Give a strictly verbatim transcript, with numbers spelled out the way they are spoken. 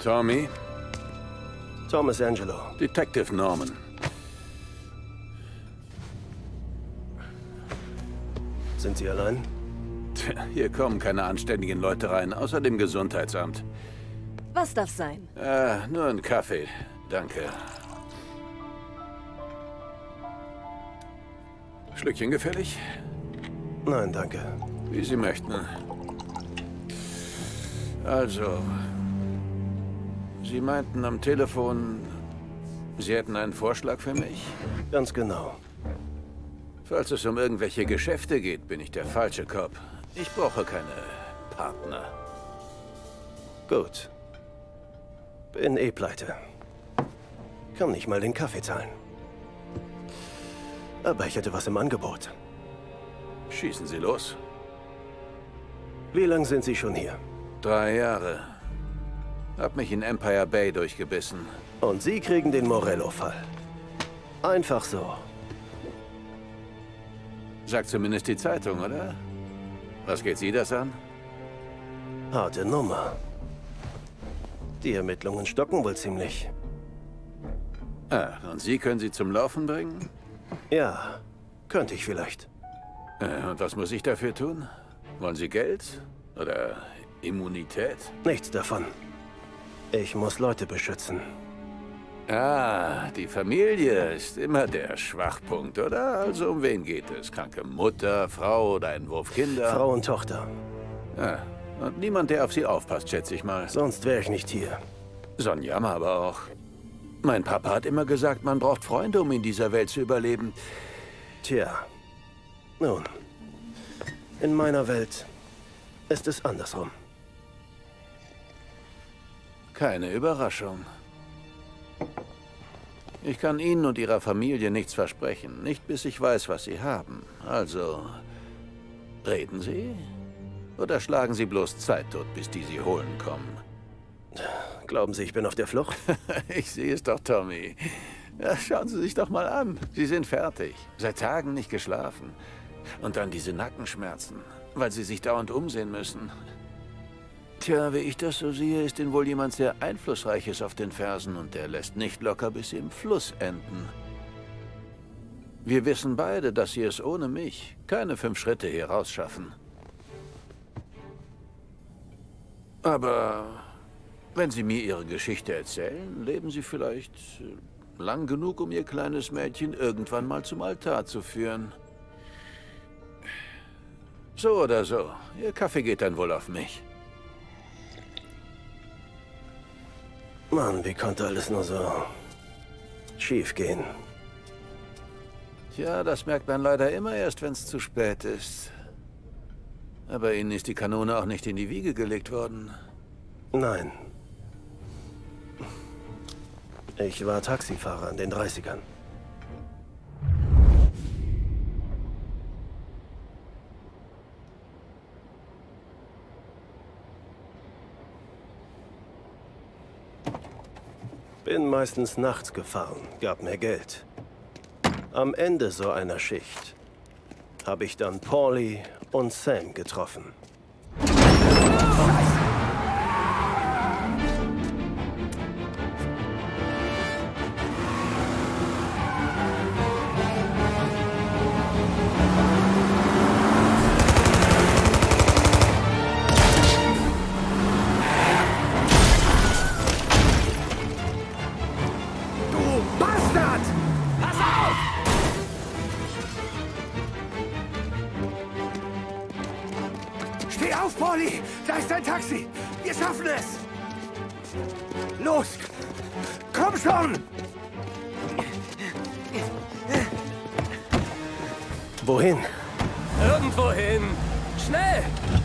Tommy? Thomas Angelo. Detective Norman. Sind Sie allein? Tja, hier kommen keine anständigen Leute rein, außer dem Gesundheitsamt. Was darf sein? Äh, nur ein Kaffee. Danke. Schlückchen gefällig? Nein, danke. Wie Sie möchten. Also, Sie meinten am Telefon, Sie hätten einen Vorschlag für mich? Ganz genau. Falls es um irgendwelche Geschäfte geht, bin ich der falsche Cop. Ich brauche keine Partner. Gut. Bin eh pleite. Kann nicht mal den Kaffee zahlen. Aber ich hätte was im Angebot. Schießen Sie los. Wie lange sind Sie schon hier? Drei Jahre. Hab mich in Empire Bay durchgebissen. Und Sie kriegen den Morello-Fall. Einfach so. Sagt zumindest die Zeitung, oder? Was geht Sie das an? Harte Nummer. Die Ermittlungen stocken wohl ziemlich. Ah, und Sie können sie zum Laufen bringen? Ja, könnte ich vielleicht. Äh, und was muss ich dafür tun? Wollen Sie Geld? Oder Immunität? Nichts davon. Ich muss Leute beschützen. Ah, die Familie ist immer der Schwachpunkt, oder? Also um wen geht es? Kranke Mutter, Frau oder ein Wurf Kinder? Frau und Tochter. Ah, und niemand, der auf sie aufpasst, schätze ich mal. Sonst wäre ich nicht hier. So ein Jammer aber auch. Mein Papa hat immer gesagt, man braucht Freunde, um in dieser Welt zu überleben. Tja. Nun. In meiner Welt ist es andersrum. Keine Überraschung. Ich kann Ihnen und Ihrer Familie nichts versprechen. Nicht bis ich weiß, was Sie haben. Also, reden Sie? Oder schlagen Sie bloß Zeit tot, bis die Sie holen kommen? Glauben Sie, ich bin auf der Flucht? Ich sehe es doch, Tommy. Ja, schauen Sie sich doch mal an. Sie sind fertig. Seit Tagen nicht geschlafen. Und dann diese Nackenschmerzen, weil Sie sich dauernd umsehen müssen. Tja, wie ich das so sehe, ist Ihnen wohl jemand sehr Einflussreiches auf den Fersen und der lässt nicht locker, bis Sie im Fluss enden. Wir wissen beide, dass Sie es ohne mich keine fünf Schritte hier rausschaffen. Aber wenn Sie mir Ihre Geschichte erzählen, leben Sie vielleicht lang genug, um Ihr kleines Mädchen irgendwann mal zum Altar zu führen. So oder so, Ihr Kaffee geht dann wohl auf mich. Mann, wie konnte alles nur so schief gehen? Tja, das merkt man leider immer erst, wenn es zu spät ist. Aber Ihnen ist die Kanone auch nicht in die Wiege gelegt worden. Nein. Ich war Taxifahrer in den dreißigern. Bin meistens nachts gefahren, gab mir Geld. Am Ende so einer Schicht habe ich dann Paulie und Sam getroffen. Steh auf, Paulie! Da ist ein Taxi! Wir schaffen es! Los! Komm schon! Wohin? Irgendwohin! Schnell!